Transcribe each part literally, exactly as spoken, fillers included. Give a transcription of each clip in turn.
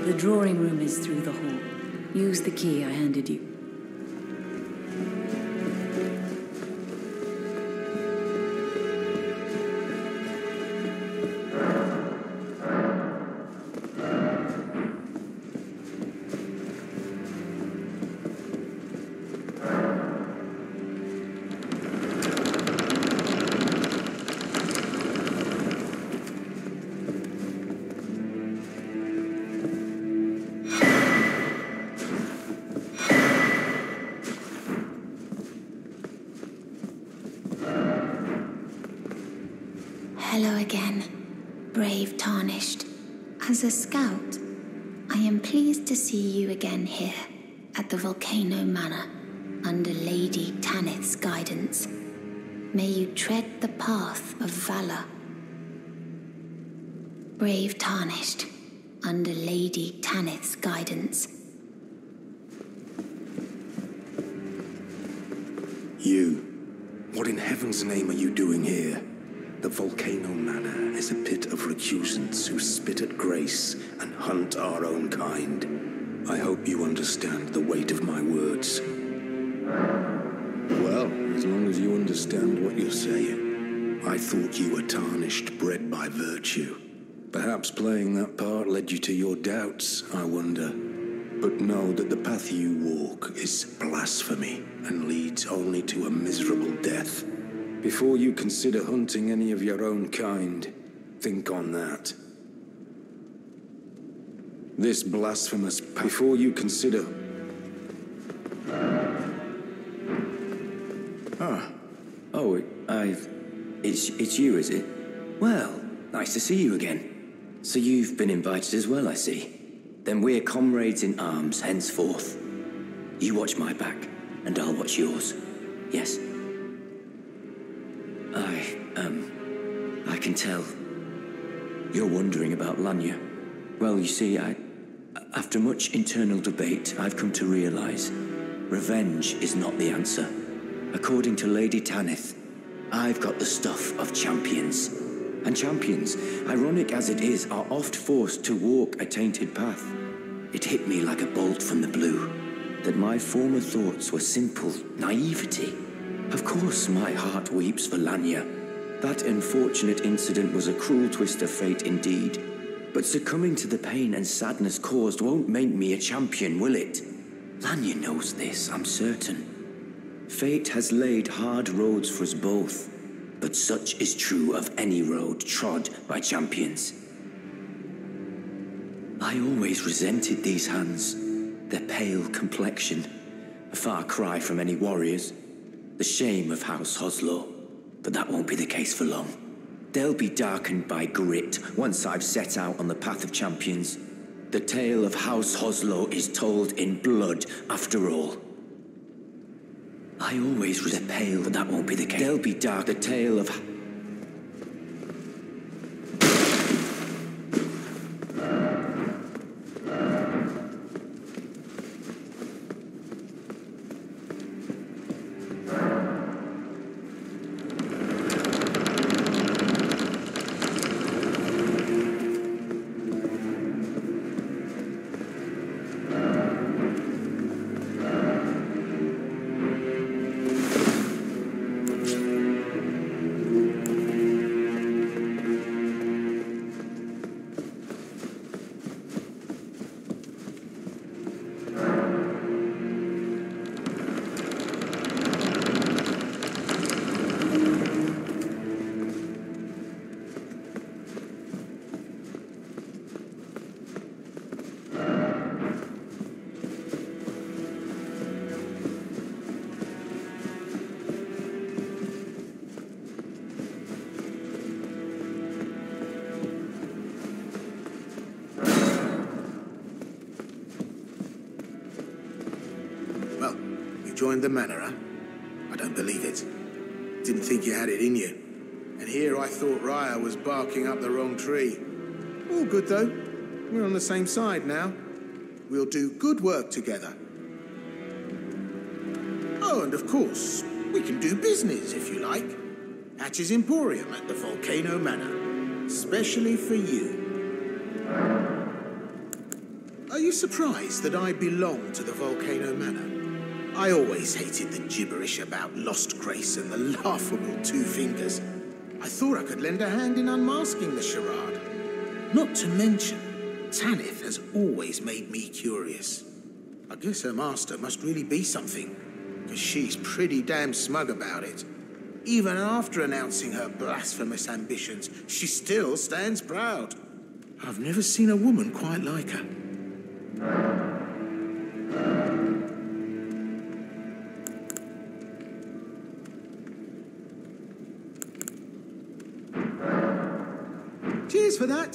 The drawing room is through the hall. Use the key I handed you. Hello again, brave Tarnished. As a scout, I am pleased to see you again here at the Volcano Manor, under Lady Tanith's guidance. May you tread the path of valor. Brave Tarnished, under Lady Tanith's guidance. You, what in heaven's name are you doing here? The Volcano Manor is a pit of recusants who spit at grace and hunt our own kind. I hope you understand the weight of my words. Well, as long as you understand what you're saying. I thought you were tarnished, bred by virtue. Perhaps playing that part led you to your doubts, I wonder. But know that the path you walk is blasphemy and leads only to a miserable death. Before you consider hunting any of your own kind, think on that. This blasphemous path. Before you consider... Ah. Oh, I... It's, it's you, is it? Well, nice to see you again. So you've been invited as well, I see. Then we're comrades in arms henceforth. You watch my back, and I'll watch yours. Yes? I, um, I can tell. You're wondering about Lanya. Well, you see, I... After much internal debate, I've come to realize revenge is not the answer. According to Lady Tanith, I've got the stuff of champions. And champions, ironic as it is, are oft forced to walk a tainted path. It hit me like a bolt from the blue, that my former thoughts were simple naivety. Of course my heart weeps for Lanya. That unfortunate incident was a cruel twist of fate indeed. But succumbing to the pain and sadness caused won't make me a champion, will it? Lanya knows this, I'm certain. Fate has laid hard roads for us both, but such is true of any road trod by champions. I always resented these hands, their pale complexion, a far cry from any warriors. The shame of House Hoslow, but that won't be the case for long. They'll be darkened by grit once I've set out on the path of champions. The tale of House Hoslow is told in blood, after all. I always resent the pale, but that won't be the case. They'll be dark. The tale of... Joined the manor, huh? I don't believe it. Didn't think you had it in you. And here I thought Raya was barking up the wrong tree. All good, though. We're on the same side now. We'll do good work together. Oh, and of course, we can do business, if you like. Hatch's Emporium at the Volcano Manor. Especially for you. you surprised that I belong to the Volcano Manor? I always hated the gibberish about Lost Grace and the laughable Two Fingers. I thought I could lend a hand in unmasking the charade. Not to mention, Tanith has always made me curious. I guess her master must really be something, because she's pretty damn smug about it. Even after announcing her blasphemous ambitions, she still stands proud. I've never seen a woman quite like her. Cheers for that.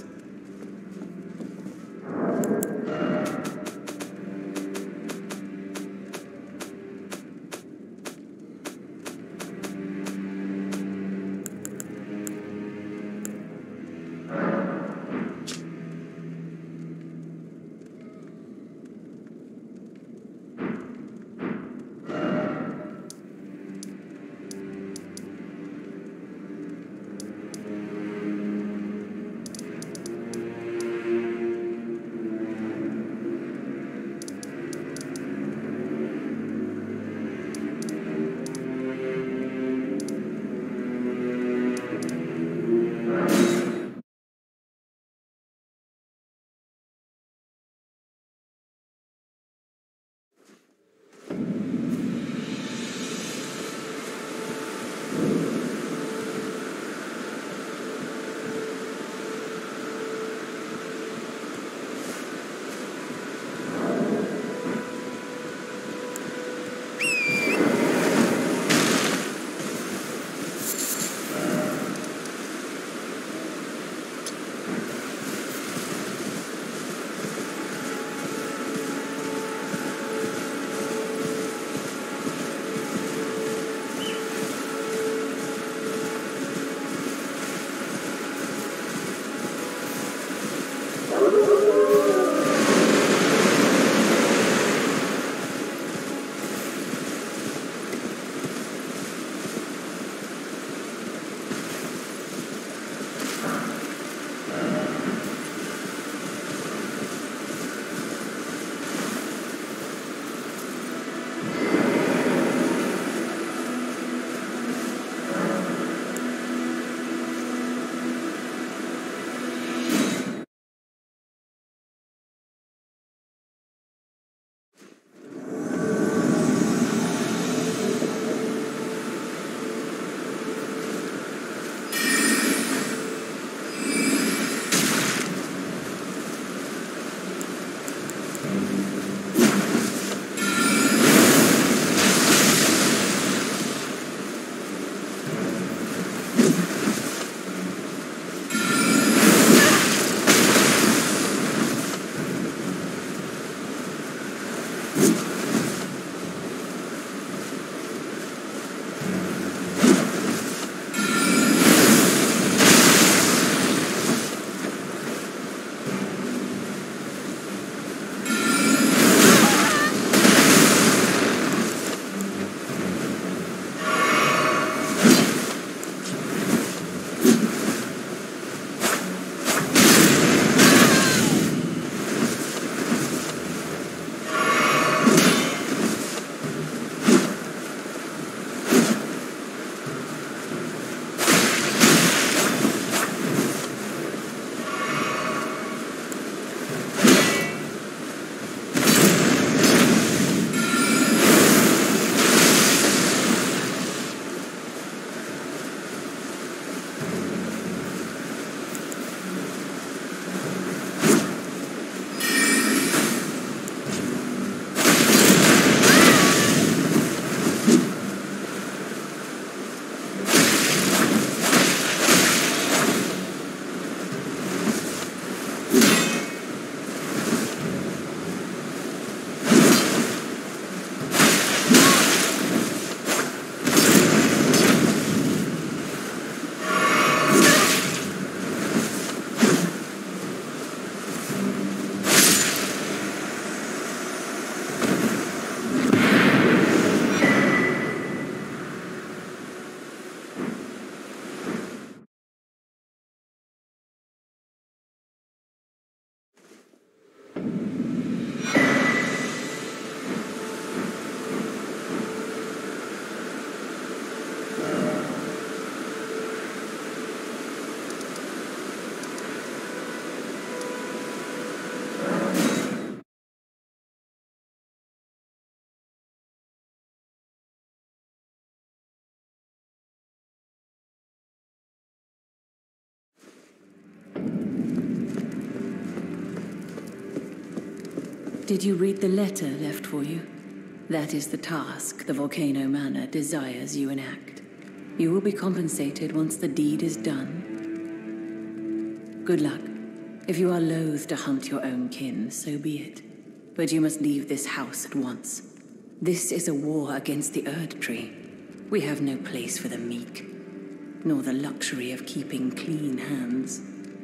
Did you read the letter left for you? That is the task the Volcano Manor desires you enact. You will be compensated once the deed is done. Good luck. If you are loath to hunt your own kin, so be it. But you must leave this house at once. This is a war against the Erd Tree. We have no place for the meek, nor the luxury of keeping clean hands.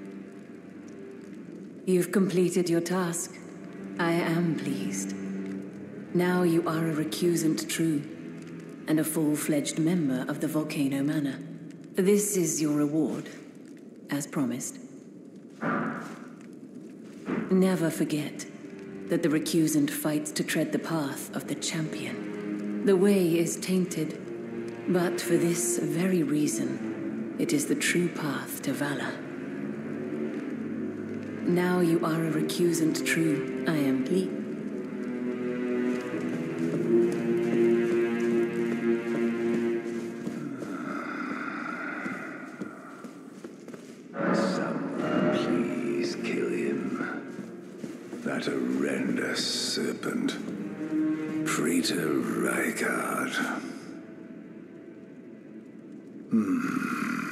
You've completed your task. I am pleased. Now you are a recusant true, and a full-fledged member of the Volcano Manor. This is your reward, as promised. Never forget that the recusant fights to tread the path of the champion. The way is tainted, but for this very reason, it is the true path to valor. Now you are a recusant true, I am pleased. That horrendous serpent. Praetor Rykard. Hmm.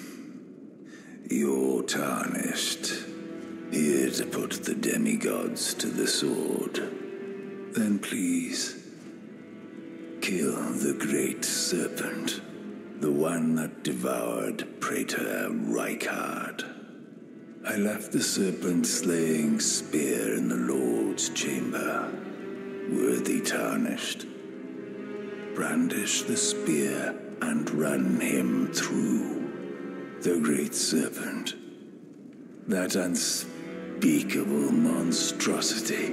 You're tarnished. Here to put the demigods to the sword. Then please, kill the great serpent. The one that devoured Praetor Rykard. I left the serpent-slaying spear in the Lord's chamber. Worthy tarnished. Brandish the spear and run him through. The great serpent. That unspeakable monstrosity.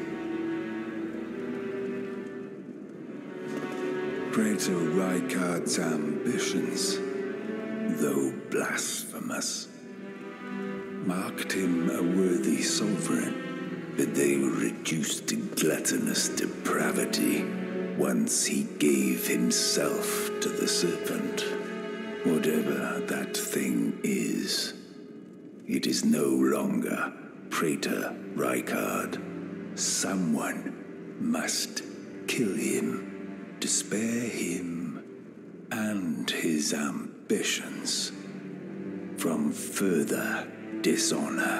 Praetor Rykard's ambitions, though blasphemous, marked him a worthy sovereign, but they were reduced to gluttonous depravity once he gave himself to the serpent. Whatever that thing is, it is no longer Praetor Rykard. Someone must kill him to spare him and his ambitions from further dishonor.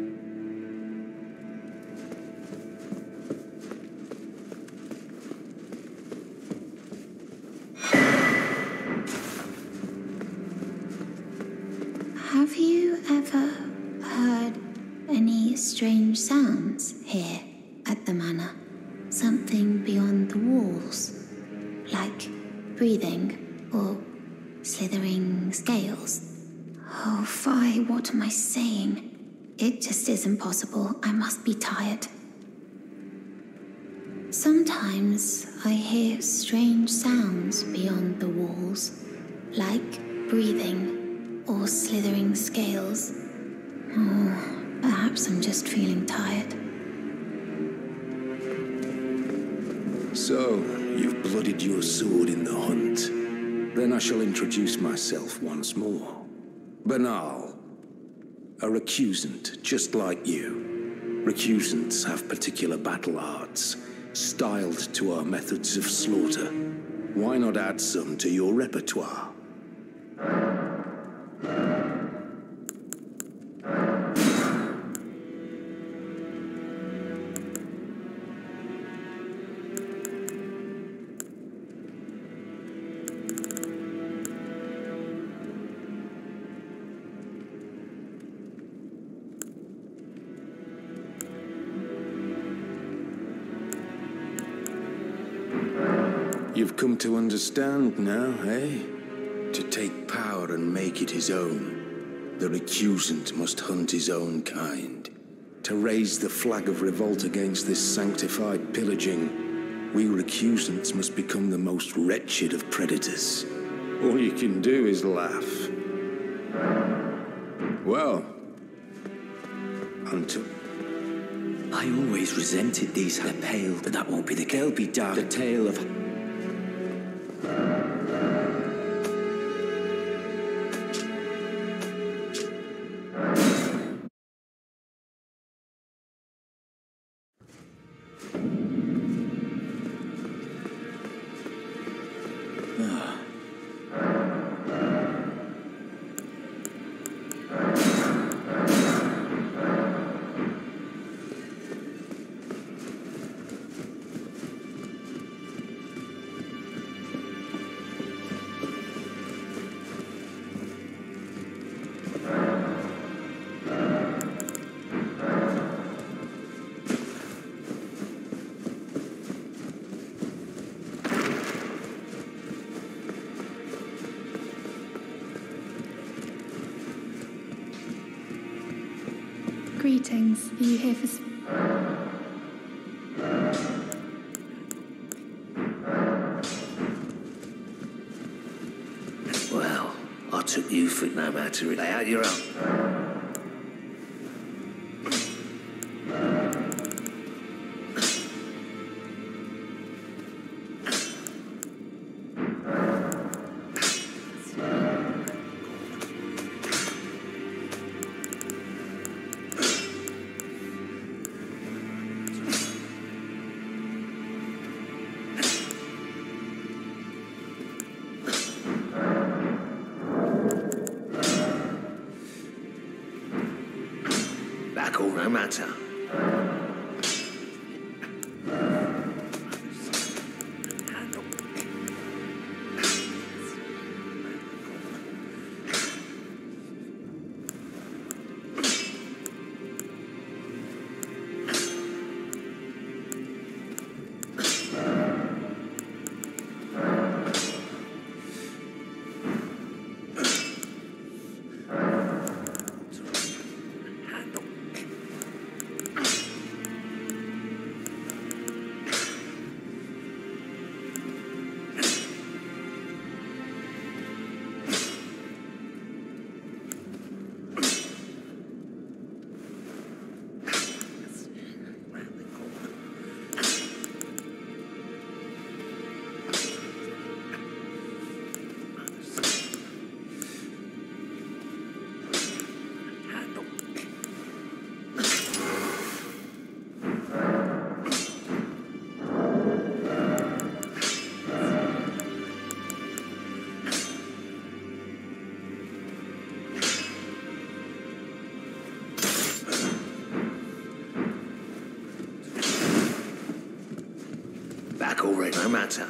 Have you ever heard any strange sounds here at the manor? Something beyond the walls? Like breathing or slithering scales? Oh, fie, what am I saying? It just isn't possible. I must be tired. Sometimes I hear strange sounds beyond the walls, like breathing or slithering scales. Oh, perhaps I'm just feeling tired. So, you've bloodied your sword in the hunt. Then I shall introduce myself once more. Banal. A recusant, just like you. Recusants have particular battle arts, styled to our methods of slaughter. Why not add some to your repertoire? You've come to understand now, eh? To take power and make it his own, the recusant must hunt his own kind. To raise the flag of revolt against this sanctified pillaging, we recusants must become the most wretched of predators. All you can do is laugh. Well, Hunter. I always resented these the pale, but that won't be the they'll be dark. The tale of Greetings. Are you here for... s- Well, I took you for no matter. Lay out your own. Back all no matter. Back already, no matter.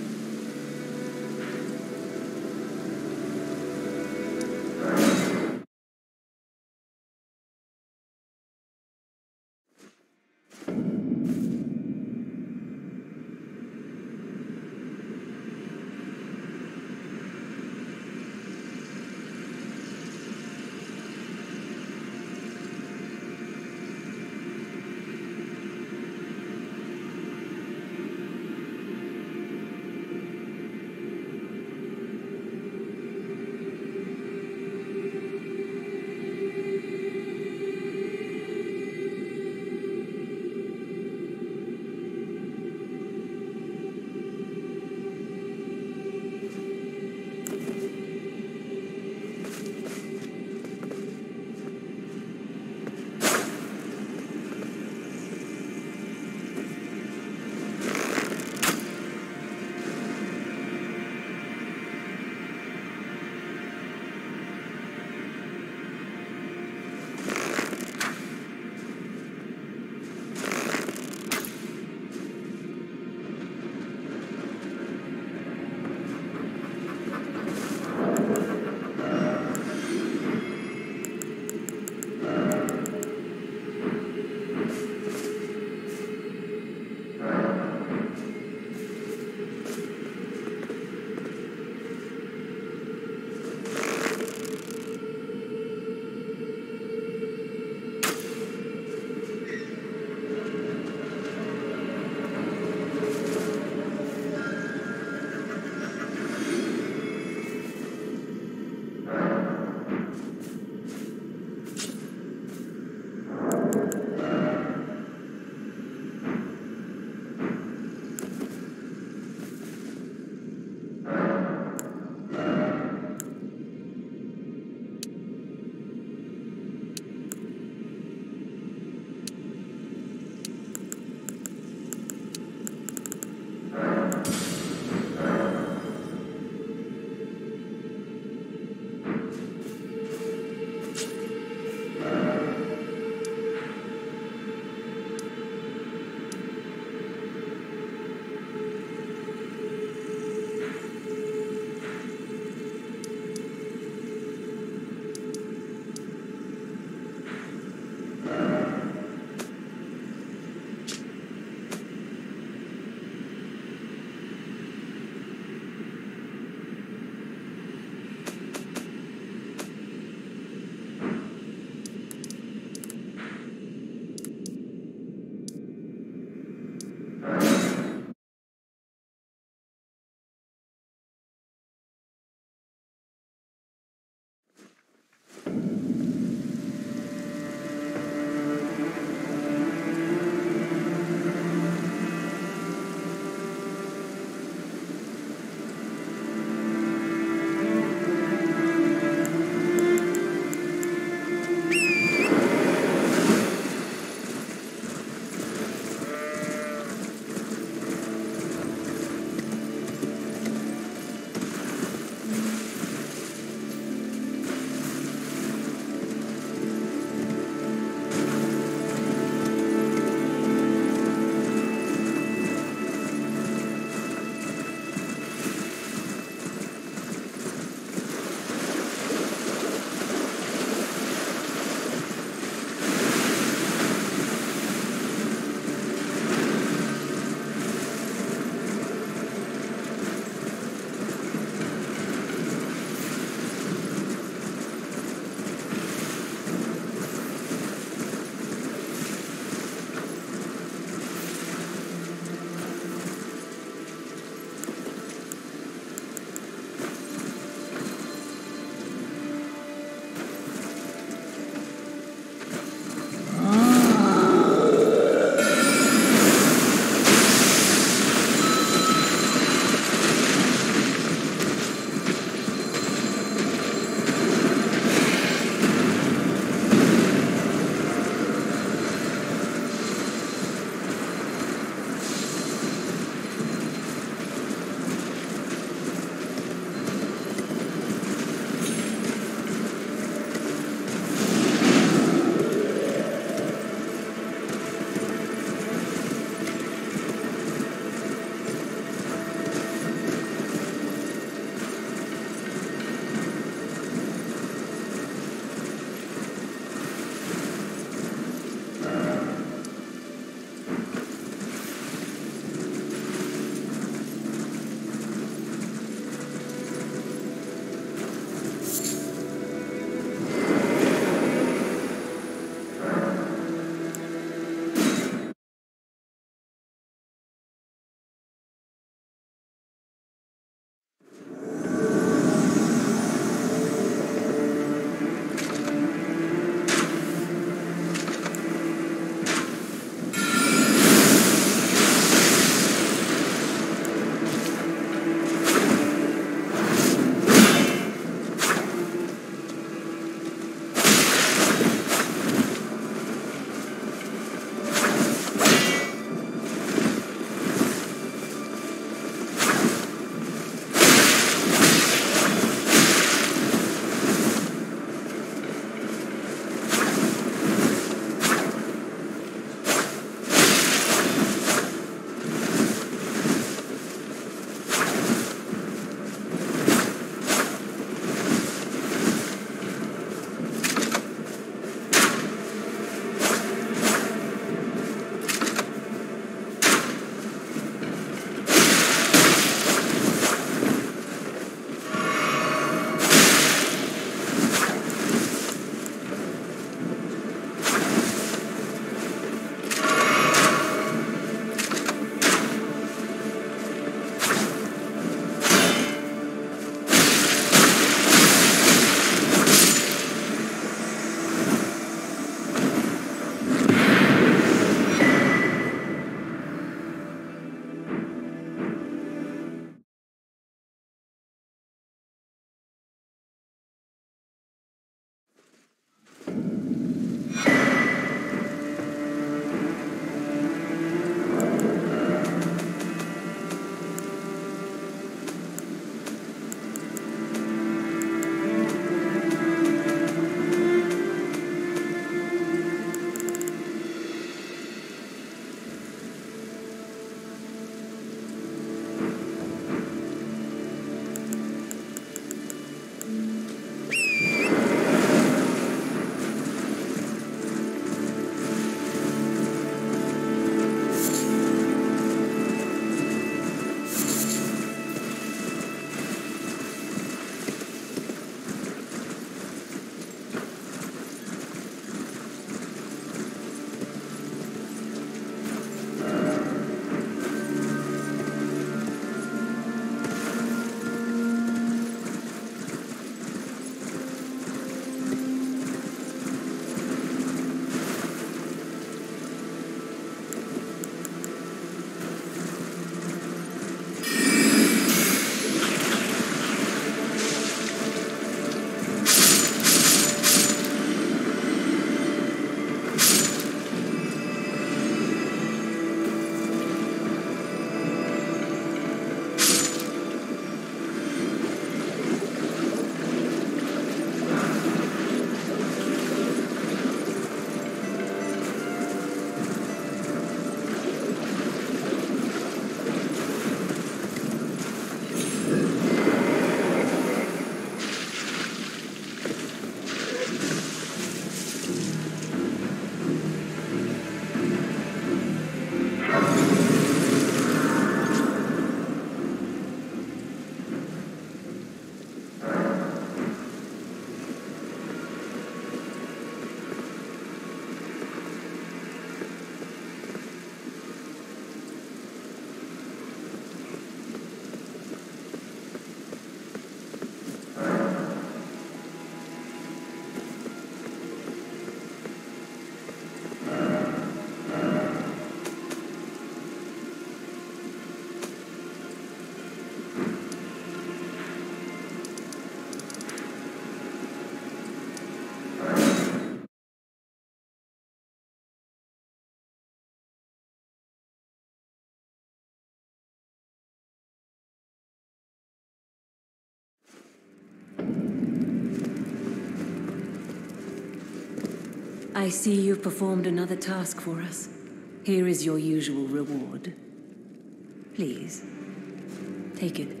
I see you've performed another task for us. Here is your usual reward. Please, take it.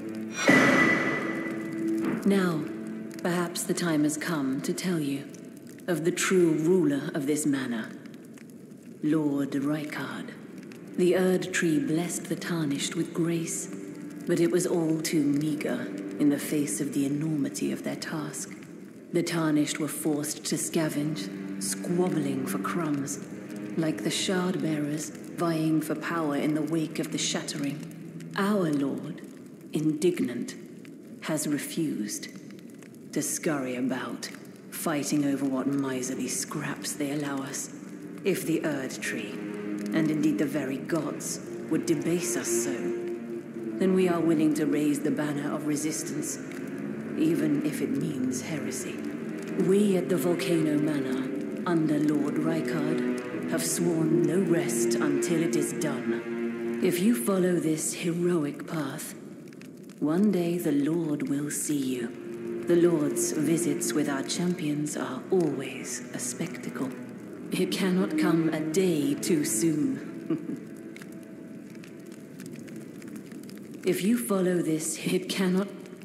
Now, perhaps the time has come to tell you of the true ruler of this manor, Lord Rykard. The Erd Tree blessed the Tarnished with grace, but it was all too meager in the face of the enormity of their task. The Tarnished were forced to scavenge, squabbling for crumbs, like the Shard Bearers vying for power in the wake of the Shattering. Our Lord, indignant, has refused to scurry about, fighting over what miserly scraps they allow us. If the Erd Tree, and indeed the very gods, would debase us so, then we are willing to raise the banner of resistance, even if it means heresy. We at the Volcano Manor, under Lord Rykard, have sworn no rest until it is done. If you follow this heroic path, one day the Lord will see you. The Lord's visits with our champions are always a spectacle. It cannot come a day too soon. If you follow this, it cannot...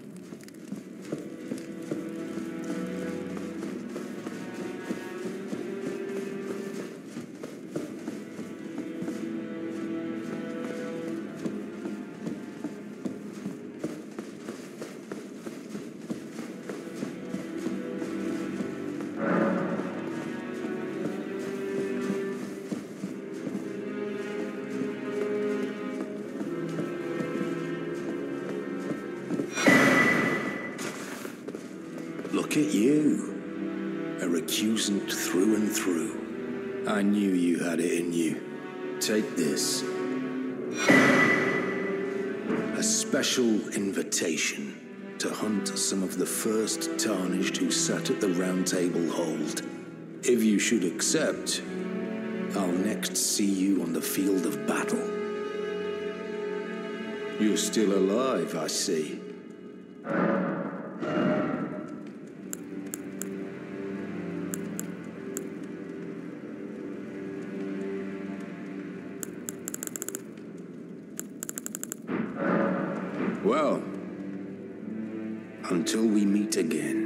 Look at you. A recusant through and through. I knew you had it in you. Take this. A special invitation to hunt some of the first Tarnished who sat at the Round Table Hold. If you should accept, I'll next see you on the field of battle. You're still alive, I see. Well, until we meet again.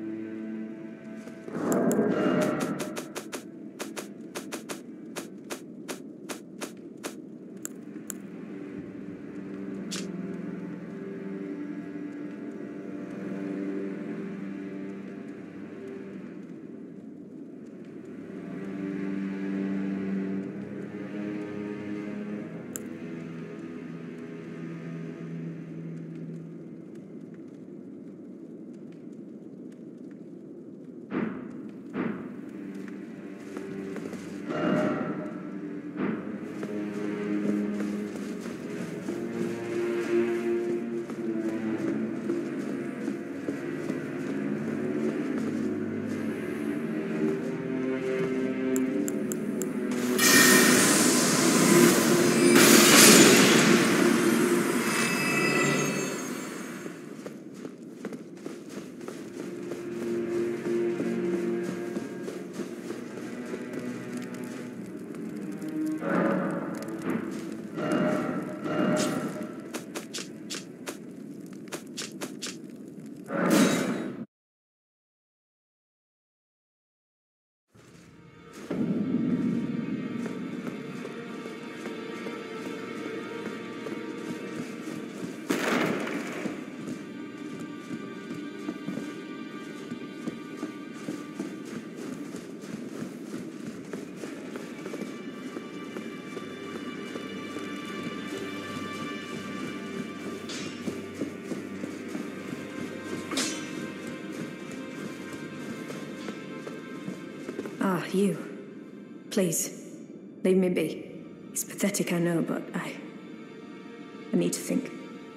Ah, you. Please, leave me be. It's pathetic, I know, but I... I need to think.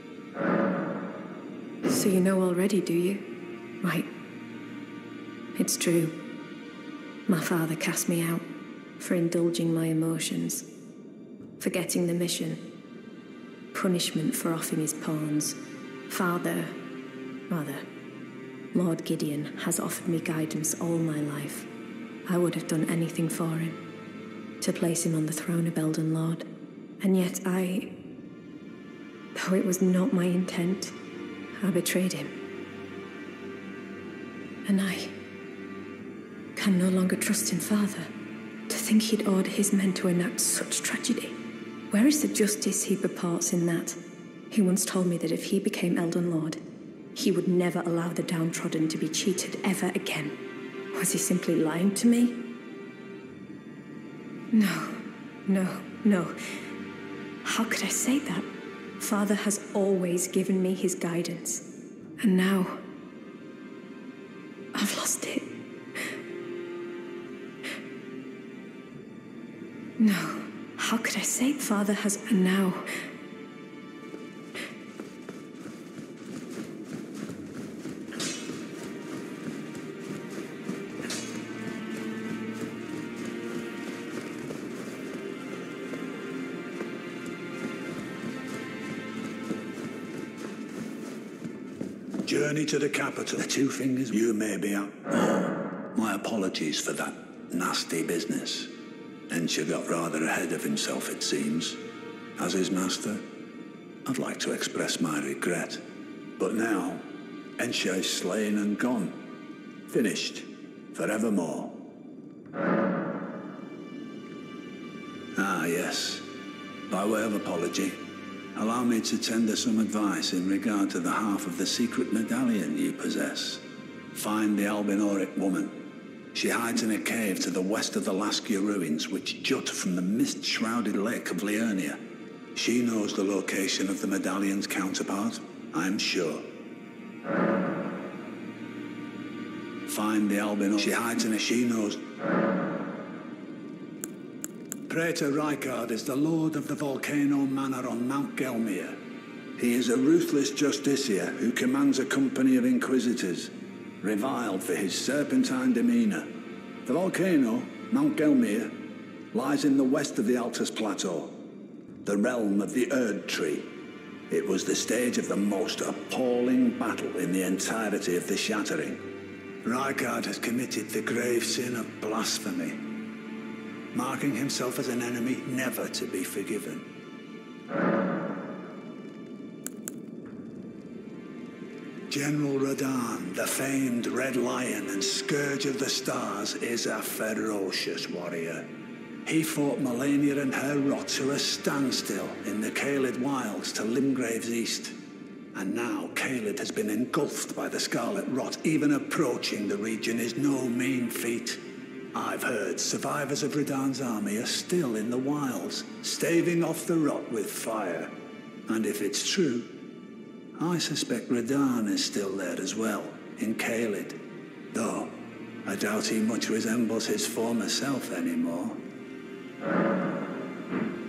So you know already, do you? Right. It's true. My father cast me out for indulging my emotions, forgetting the mission, punishment for offing his pawns. Father, rather, Lord Gideon has offered me guidance all my life. I would have done anything for him, to place him on the throne of Elden Lord. And yet I... though it was not my intent, I betrayed him. And I can no longer trust in Father. To think he'd order his men to enact such tragedy. Where is the justice he purports in that? He once told me that if he became Elden Lord, he would never allow the downtrodden to be cheated ever again. Was he simply lying to me? No, no, no. How could I say that? Father has always given me his guidance. And now, I've lost it. No, how could I say Father has... And now... Journey to the capital. The two fingers. You may be up. Oh, my apologies for that nasty business. Ensha got rather ahead of himself, it seems. As his master, I'd like to express my regret. But now, Ensha is slain and gone. Finished. Forevermore. Ah, yes. By way of apology, allow me to tender some advice in regard to the half of the secret medallion you possess. Find the Albinauric woman. She hides in a cave to the west of the Laskia ruins, which jut from the mist-shrouded lake of Liurnia. She knows the location of the medallion's counterpart, I'm sure. Find the Albinauric... She hides in a... She knows... Praetor Rykard is the lord of the Volcano Manor on Mount Gelmir. He is a ruthless justiciar who commands a company of inquisitors, reviled for his serpentine demeanor. The volcano, Mount Gelmir, lies in the west of the Altus Plateau, the realm of the Erd Tree. It was the stage of the most appalling battle in the entirety of the Shattering. Rykard has committed the grave sin of blasphemy, marking himself as an enemy never to be forgiven. General Radahn, the famed Red Lion and Scourge of the Stars, is a ferocious warrior. He fought Malenia and her rot to a standstill in the Caelid Wilds to Limgrave's east. And now Caelid has been engulfed by the Scarlet Rot. Even approaching the region is no mean feat. I've heard survivors of Radahn's army are still in the wilds, staving off the rot with fire. And if it's true, I suspect Radahn is still there as well, in Caelid. Though, I doubt he much resembles his former self anymore.